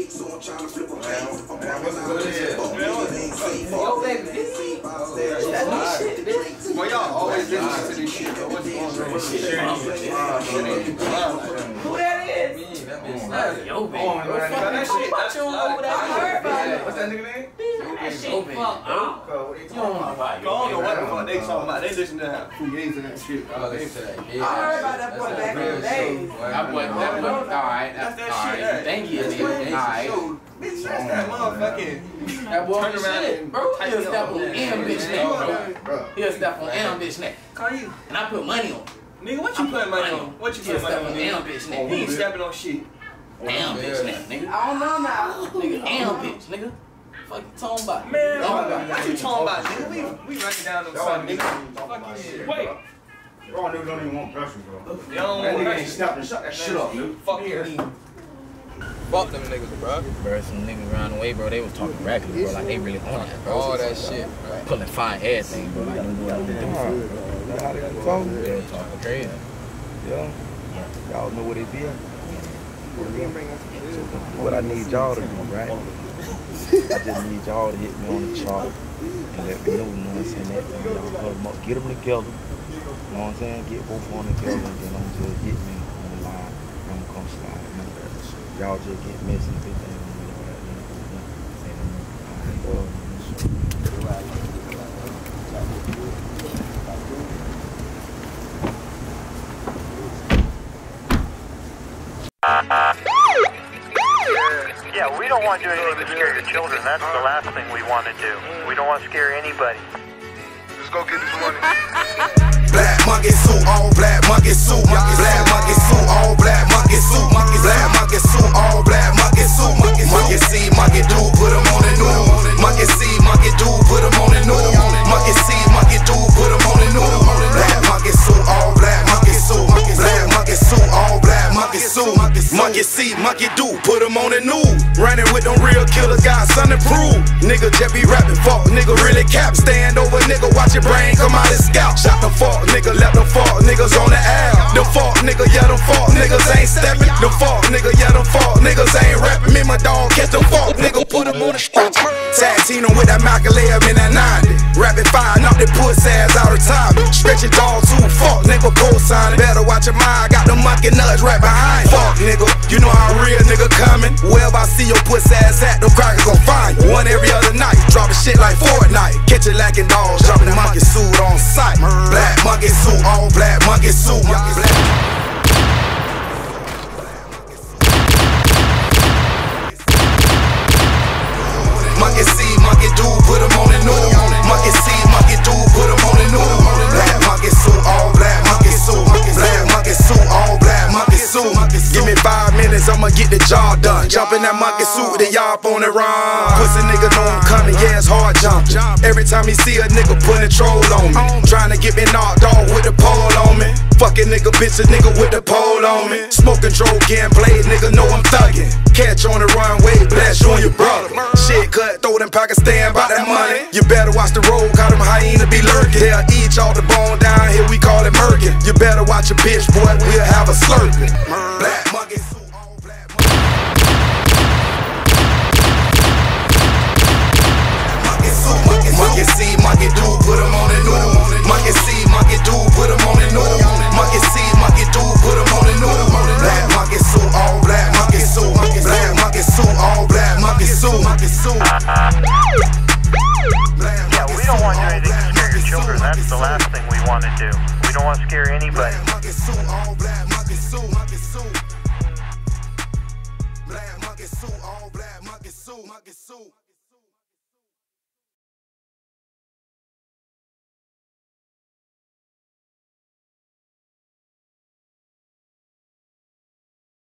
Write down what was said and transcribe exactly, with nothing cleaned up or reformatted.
so I'm trying to flip a pain. I'm Yo, baby, this is that new shit, bitch. Well, y'all always listen to this shit. What's going on? Who that is? Yo, baby. That shit, that's What's that nigga name? that shit? Fuck out. You don't know about I don't know what the fuck they talking about. They listen to that Fugazi and that shit. Oh, they said, yeah. I heard about that boy back in the days. That boy, that boy, alright, That's that's that shit. alright. Thank you, alright. Bitch, that's that motherfucking. That boy, Turn around shit, and bro. tighten He'll up step on on that M shit. bitch neck, bro. He'll step on M bitch neck. Call you. And I put money on him. Nigga, what you putting money on? What you He'll putting step money on on? M Nigga? bitch neck. He ain't stepping on shit. M bitch neck, nigga. I don't know now. Nigga, M bitch, nigga. Fuck you talking about? Man, Talking what you talking about, nigga? We, we running down them son, nigga. Fuck you. Wait. Y'all niggas don't even want pressure, bro. Y'all don't That want nigga that ain't shit. snapping. Shut that shit up, dude. Fuck you. Fuck them niggas, bro. Bro, some niggas around the way, bro, they was talking reckless, bro. Like, they really on that, bro. All that shit, bro. Pulling fine everything, bro. Like, them boys did them That's how they got talking. They was talking crazy. Yeah. Y'all know what it be. What I need y'all to do, right? I just need y'all to hit me on the chart and let me know, you know what I'm saying? That thing, y'all put them up, get them together. You know what I'm saying? Get both of them together and then I'm just hit me on the line. I'm gonna come slide. You know? Y'all just get messy and everything. You know what I Yeah, we don't want to do anything to scare your children. That's the last thing we want to do. We don't want to scare anybody. Let's go get this money. Black monkey suit, all black monkey suit, black monkey suit, all black monkey suit, black monkey suit, all black monkey suit, monkey see, monkey do, put them on the news, monkey see, monkey do, put them on the news, monkey see, monkey do, put them on the news, black monkey suit, all black monkey suit, black monkey suit, all black monkey suit, monkey see, monkey do, put them on the news, running with them real killers, got something to prove, nigga just be rapping, fuck, nigga really cap, stand over, nigga, watch your brain come out his scalp, shot the fuck, nigga, left them fuck, niggas on the air, the fuck, nigga, yeah, them fuck, niggas ain't stepping, the fuck, nigga, yeah, them fuck, niggas ain't rapping, me, my dog, catch them fuck, nigga, put them on the street, tag team them with that Macaulay in that ninety, rapid fire, knock their pussy ass out of time, stretching dog too, fuck, nigga, co-signing, better watch your mind, got them monkey nuts right behind, fuck, nigga, you know how real nigga coming, wherever I see your pussy ass at, them crackers gon' find you, one every other night, dropping shit like Fortnite, catch it lacking dogs, dropping the monkey suit on sight, black monkey suit, all black monkey suit, black. Monkey see, monkey do, put them on the news. Monkey see, monkey do, put them on the news. Black monkey suit, all black monkey suit. Black monkey suit, all black monkey suit. Give me five minutes, I'ma get the job done. Jump in that monkey suit, then y'all up on the run. Pussy nigga know I'm coming, yeah, it's hard jumping. Every time he see a nigga putting troll on me, trying to get me knocked off with the pole on me. Fucking nigga, bitch, a nigga with the pole on me. Smoking, drove, getting played, nigga know I'm thugging. Catch on the runway, blast you and your brother. Shit cut, throw them Pakistan, bout that money. You better watch the road, cause them hyena be lurking. They'll eat y'all the bone down here, we call it murking. You better watch your bitch, boy, we'll have a slurping. Black monkey suit, all black monkey suit. Monkey see, monkey do, put them on the news. Monkey see, monkey do, put them on the news. Monkey see, monkey do, put them on the news. Black monkey suit, all black monkey suit. Black monkey suit, all black monkey suit. Yeah, we don't want to do anything to scare your children. That's the last thing we want to do. We don't want to scare anybody. Black monkey suit, all black monkey suit. Black monkey suit, all black monkey suit.